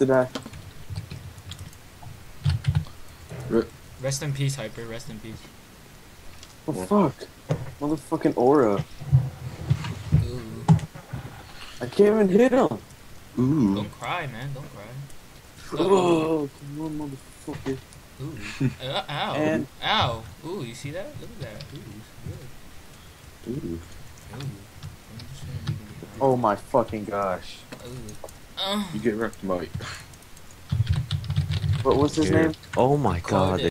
to die. Rest in peace, Hyper. Rest in peace. Oh fuck. Motherfucking aura. Ooh. I can't even hit him. Ooh. Don't cry, man. Don't cry. Oh, come on, motherfucker. Ooh. Ow. And Ow. Ooh, you see that? Look at that. Ooh. Ooh. Ooh. oh my fucking gosh. Ooh. You get wrecked, Mike. What was his name? Oh my god.